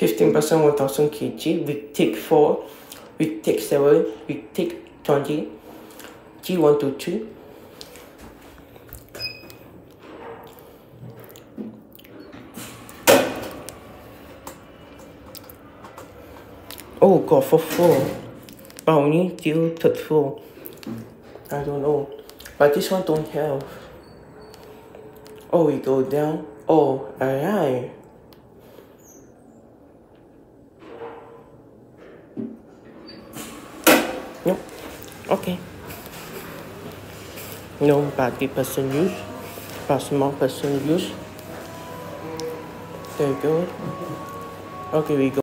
15% 1000 kg. We take 4. We take 7. We take 20. G1 to 2. Oh god, for 4. But only till third floor. I don't know. But this one don't have. Oh, we go down. Oh, alright. Nope. Okay. No, but big person use. But small person use. There you go. Okay, we go.